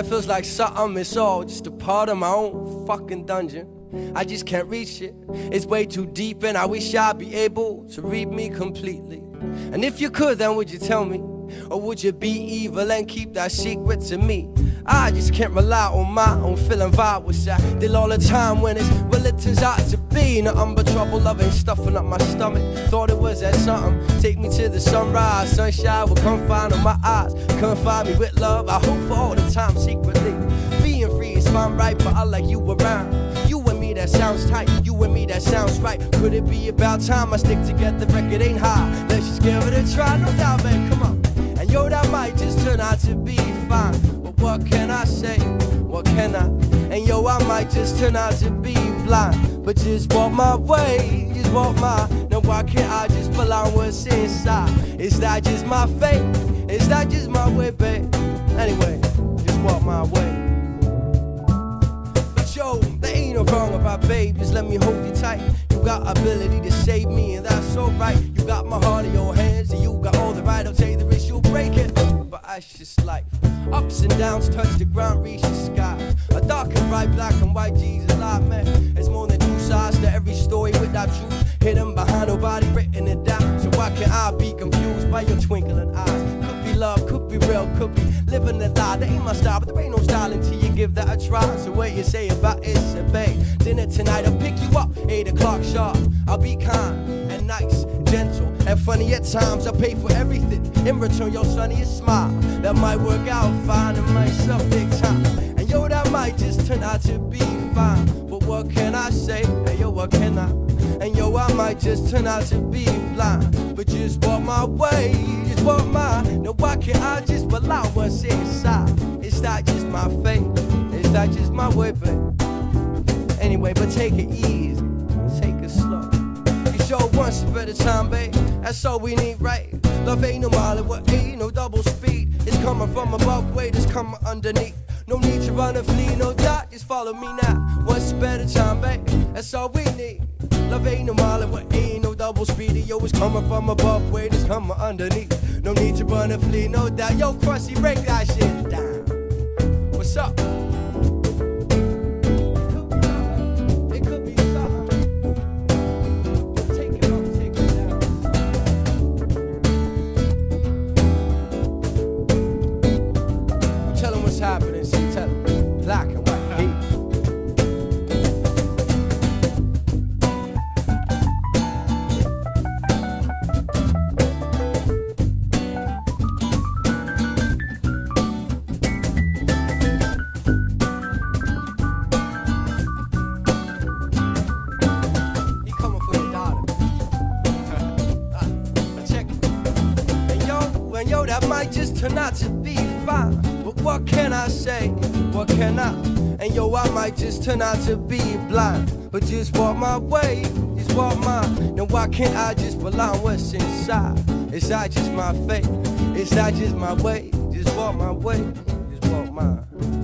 that feels like something. It's all just a part of my own fucking dungeon. I just can't reach it. It's way too deep and I wish I'd be able to read me completely. And if you could, then would you tell me? Or would you be evil and keep that secret to me? I just can't rely on my own feeling vibe, which I did all the time when it's, well, it turns out to be nothing but trouble, loving, stuffing up my stomach. Thought it was that something, take me to the sunrise. Sunshine will come find on my eyes, come find me with love. I hope for all the time secretly. Being free is fine, right, but I like you around. You and me, that sounds tight, you and me, that sounds right. Could it be about time I stick together, record ain't high? Let's just give it a try, no doubt, babe, come on. And yo, that might just turn out to be fine. But what can I say? What can I? And yo, I might just turn out to be blind. But just walk my way, just walk my. Now why can't I just belong what's inside? Is that just my fate? Is that just my way, babe? Anyway, just walk my way. But yo, there ain't no wrong about babe, just let me hold you tight. You got ability to save me and that's so right. You got my heart in your hands and you got all the right. I'll take the risk, you'll break it. But that's just life. Ups and downs touch the ground, reach the sky. A dark and bright, black and white, Jesus, life, man. There's more than two sides to every story without truth hidden behind nobody written it down. So why can't I be confused by your twinkling eyes? Could be love, could be real, could be living a lie. That ain't my style, but there ain't no style until you give that a try. So what you say about it, say, babe, dinner tonight, I'll pick you up, 8 o'clock sharp. I'll be kind and nice, gentle and funny at times. I'll pay for everything in return your sunniest smile. That might work out fine and might suck big time. And yo, that might just turn out to be fine. But what can I say? Hey yo, what can I? And yo, I might just turn out to be blind. But just walk my way, just walk mine. Now why can't I just allow what's inside? Is that just my fate? Is that just my way, babe? Anyway, but take it easy, take it slow. You show one step at a time, babe. That's all we need, right? Love ain't no mile, what ain't no double speed. It's coming from above, weight is coming underneath. No need to run and flee, no doubt, just follow me now. One step at a time, babe. That's all we need. Love ain't no mile, what ain't no double speed. Yo, it's coming from above, weight is coming underneath. No need to run and flee, no doubt. Yo, Krusty, break that shit down. What's up? Happening, so tell them, black and white heat. He coming for your daughter. Check it. And yo, that might just turn out to be fine. But what can I say? What can I? And yo, I might just turn out to be blind. But just walk my way, just walk mine. Now why can't I just belong what's inside? Is that just my fate? Is that just my way? Just walk my way, just walk mine.